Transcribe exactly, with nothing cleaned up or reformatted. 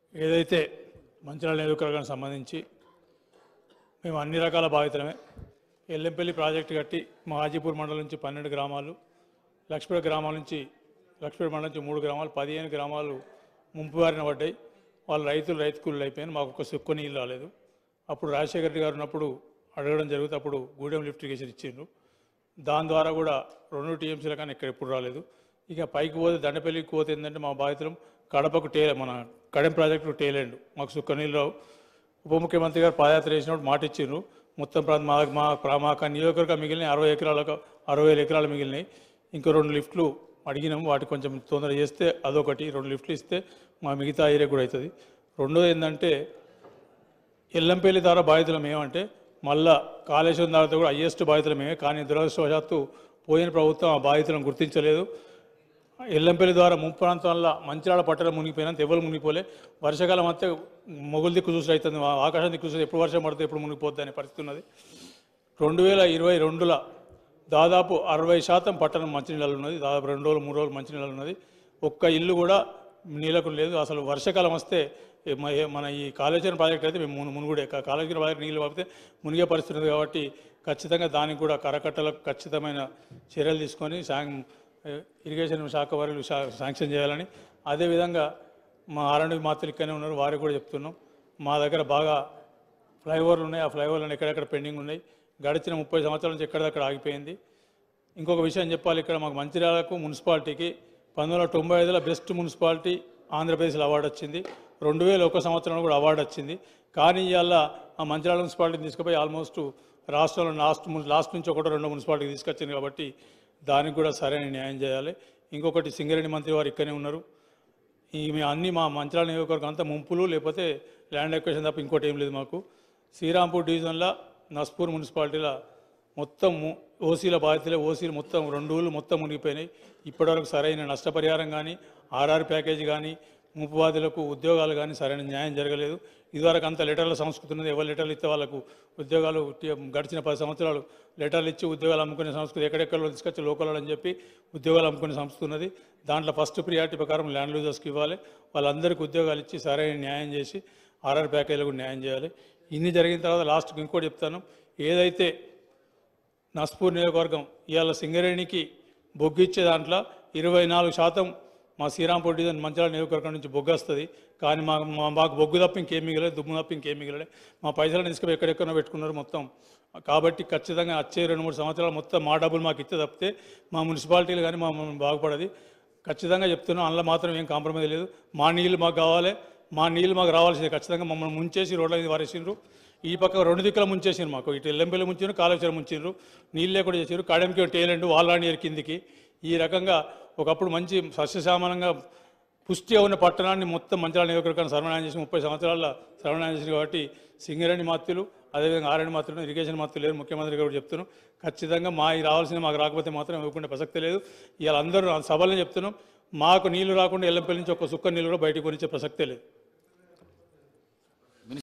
ఏదైతే మంచిర్యాల నియోజకవర్గానికి సంబంధించి మేము అన్ని రకాల బాధితులమే. ఎల్లంపల్లి ప్రాజెక్టు కట్టి మా హాజీపూర్ మండలం నుంచి పన్నెండు గ్రామాలు, లక్ష్మీపేట గ్రామాల నుంచి లక్ష్మీపేట మండలం నుంచి మూడు గ్రామాలు, పదిహేను గ్రామాలు ముంపు బారిన పడ్డాయి. వాళ్ళు రైతులు రైతు కూలీలు అయిపోయారు. మాకు ఒక సుక్క నీళ్ళు రాలేదు. అప్పుడు రాజశేఖర రెడ్డి గారు ఉన్నప్పుడు అడగడం జరుగుతుంది. అప్పుడు గూడెం లిఫ్ట్ ఇరిగేషన్ ఇచ్చిండ్రు. దాని ద్వారా కూడా రెండు టీఎంసీల కానీ ఇక్కడ ఎప్పుడు రాలేదు. ఇక పైకి పోతే దండపల్లికి పోతే ఏంటంటే మా బాధితులం కడపకు టే మన కడెం ప్రాజెక్టు టేలేండు. మాకు సుక్క నీళ్ళు రావు. ఉప ముఖ్యమంత్రి గారు పాదయాత్ర చేసినప్పుడు మాట ఇచ్చిండ్రు. మొత్తం ప్రాంతం మా మా మా నియోజకవర్గం మిగిలినాయి అరవై ఎకరాలకు అరవై వేల ఎకరాలు మిగిలినాయి. ఇంకో రెండు లిఫ్ట్లు అడిగినాము. వాటి కొంచెం తొందర చేస్తే అదొకటి, రెండు లిఫ్ట్లు ఇస్తే మా మిగతా ఏరియా కూడా అవుతుంది. రెండోది ఏంటంటే ఎల్లంపల్లి ద్వారా బాధితులం ఏమంటే మళ్ళా కాళేశ్వరం ద్వారా కూడా హయ్యెస్ట్ బాధితులమే. కానీ దురదృష్టవశాత్తు పోయిన ప్రభుత్వం ఆ బాధితులను గుర్తించలేదు. ఎల్లంపల్లి ద్వారా ముంపు ప్రాంతాల్లో మంచిర్యాల పట్టణం మునిగిపోయినంత ఎవరు మునిగిపోలే. వర్షాకాలం అంతే మొగులు దిక్కు చూసి అవుతుంది, ఆకాశం దిక్కు చూసి ఎప్పుడు వర్షం పడితే ఎప్పుడు మునిగిపోద్ది అనే పరిస్థితి ఉన్నది. రెండు వేల ఇరవై రెండుల దాదాపు అరవై శాతం పట్టణం మంచినీళ్ళు ఉన్నది. దాదాపు రెండు రోజులు మూడు రోజులు మంచినీళ్ళు ఉన్నది. ఒక్క ఇల్లు కూడా నీళ్ళకు లేదు. అసలు వర్షాకాలం వస్తే మన ఈ కాళేశ్వరం ప్రాజెక్ట్ అయితే మేము మును మునుగుడే కాళేశ్వరం ప్రాజెక్ట్ నీళ్ళు పడితే మునిగే పరిస్థితి ఉంది. కాబట్టి ఖచ్చితంగా దానికి కూడా కరకట్టలకు ఖచ్చితమైన చర్యలు తీసుకొని శాంక్ ఇరిగేషన్ శాఖ వారు శాంక్షన్ చేయాలని, అదేవిధంగా మా ఆర్ఎండ్బి మాత్రులు ఇక్కడనే ఉన్నారు, వారికి కూడా చెప్తున్నాం. మా దగ్గర బాగా ఫ్లైఓవర్లు ఉన్నాయి. ఆ ఫ్లైఓవర్లను ఎక్కడెక్కడ పెండింగ్ ఉన్నాయి. గడిచిన ముప్పై సంవత్సరాల నుంచి ఎక్కడెక్కడ ఆగిపోయింది. ఇంకొక విషయం చెప్పాలి, ఇక్కడ మాకు మంచిర్యాలకు మున్సిపాలిటీకి పంతొమ్మిది వందల తొంభై ఐదులో బెస్ట్ మున్సిపాలిటీ ఆంధ్రప్రదేశ్లో అవార్డు వచ్చింది. రెండు వేల ఒక సంవత్సరంలో కూడా అవార్డు వచ్చింది. కానీ ఇవాళ ఆ మంచిర్యాల మున్సిపాలిటీని తీసుకుపోయి ఆల్మోస్ట్ రాష్ట్రంలో లాస్ట్ లాస్ట్ నుంచి ఒకటో రెండో మున్సిపాలిటీకి తీసుకొచ్చింది. కాబట్టి దానికి కూడా సరైన న్యాయం చేయాలి. ఇంకొకటి సింగరేణి మంత్రి వారు ఇక్కడనే ఉన్నారు. ఈ మేము అన్నీ మా మంచిర్యాల నియోజకవర్గం అంతా ముంపులు లేకపోతే ల్యాండ్ ఎక్వేషన్ తప్ప ఇంకోటి ఏం లేదు మాకు. శ్రీరాంపూర్ డివిజన్లో నస్పూర్ మున్సిపాలిటీలో మొత్తం ఓసీల బాధితులే. ఓసీలు మొత్తం రెండు ఊళ్ళు మొత్తం మునిగిపోయినాయి. ఇప్పటివరకు సరైన నష్టపరిహారం కానీ ఆర్ఆర్ ప్యాకేజీ కానీ ముంపు బాధితులకు ఉద్యోగాలు కానీ సరైన న్యాయం జరగలేదు. ఇదివరకు అంత లెటర్ల సంస్కృతి ఉన్నది. ఎవరు లెటర్లు ఇస్తే వాళ్ళకు ఉద్యోగాలు గడిచిన పది సంవత్సరాలు లెటర్లు ఇచ్చి ఉద్యోగాలు అమ్ముకునే సంస్కృతి ఎక్కడెక్కడో తీసుకొచ్చి లోకల్ అని చెప్పి ఉద్యోగాలు అమ్ముకునే సంస్కృతి ఉన్నది. దాంట్లో ఫస్ట్ ప్రియారిటీ ప్రకారం ల్యాండ్ లూజర్స్కి ఇవ్వాలి. వాళ్ళందరికీ ఉద్యోగాలు ఇచ్చి సరైన న్యాయం చేసి ఆర్ఆర్ ప్యాకేజీలకు న్యాయం చేయాలి. ఇన్ని జరిగిన తర్వాత లాస్ట్కి ఇంకోటి చెప్తాను. ఏదైతే నస్పూర్ నియోజకవర్గం ఇవాళ సింగరేణికి బొగ్గు ఇచ్చే దాంట్లో ఇరవై నాలుగు శాతం మా శ్రీరాంపూర్ డివిజన్ మంచిర్యాల నియోజకవర్గం నుంచి బొగ్గు వస్తుంది. కానీ మా మాకు బొగ్గు తప్ప ఇంకేం మిగలేదు, దుమ్ము తప్ప ఇంకేం మిగలలే. మా పైసలను తీసుకుని ఎక్కడెక్కడో పెట్టుకున్నారు మొత్తం. కాబట్టి ఖచ్చితంగా వచ్చే రెండు మూడు సంవత్సరాలు మొత్తం మా డబ్బులు మాకు ఇచ్చే తప్పితే మా మున్సిపాలిటీలు కానీ మా బాగుపడది. ఖచ్చితంగా చెప్తున్నాం, అందులో మాత్రం ఏం కాంప్రమైజ్ లేదు. మా నీళ్ళు మాకు కావాలి, మా నీళ్ళు మాకు రావాల్సిందే. ఖచ్చితంగా మమ్మల్ని ముంచేసి రోడ్ల మీద వారేసిండ్రు. ఈ పక్క రెండు దిక్కుల ముంచేసిండ్రు. మాకు ఇటు ఎల్లంపల్లి ముంచారు, కాళేశ్వరం ముంచిండ్రు, నీళ్ళే కూడా చేసారు. కడెంకి టేలెండ్ వాళ్ళని కిందికి ఈ రకంగా ఒకప్పుడు మంచి సస్యశ్యామలంగా పుష్టిగా ఉన్న పట్టణాన్ని మొత్తం మంచిర్యాల నియోజకవర్గాన్ని సర్వనాశనం చేసి ముప్పై సంవత్సరాల సర్వనాశనం చేసింది. కాబట్టి సింగరేణి మాత్రులు అదేవిధంగా ఆర్ఎండ్బి మాత్రులు ఇరిగేషన్ మాత్రులు లేరు. ముఖ్యమంత్రి గారు చెప్తున్నాం, ఖచ్చితంగా మా రావాల్సింది మాకు రాకపోతే మాత్రం ఇవ్వకుండా ప్రసక్తే లేదు. ఇవాళ అందరూ సభలనే చెప్తున్నాం, మాకు నీళ్లు రాకుండా ఎల్లంపల్లి నుంచి ఒక సుక్క నీళ్ళు కూడా బయటకు కొనిచ్చే ప్రసక్తే లేదు.